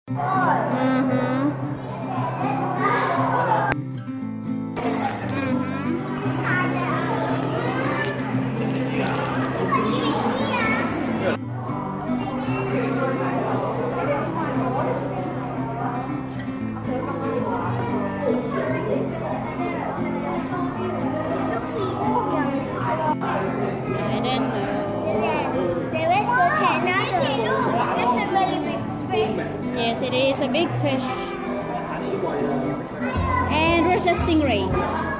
I don't know. Yes, it is a big fish. And there's a stingray.